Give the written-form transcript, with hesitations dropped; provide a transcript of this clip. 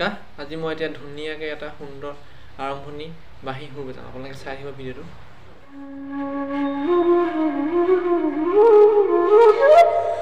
নমস্কাৰ আজি মই এতিয়া ধুনীয়াকৈ এটা সুন্দৰ আৰম্ভণি বাঁহী সুৰ বজাম আপোনালোকে চাই আহিব ভিডিঅ'টো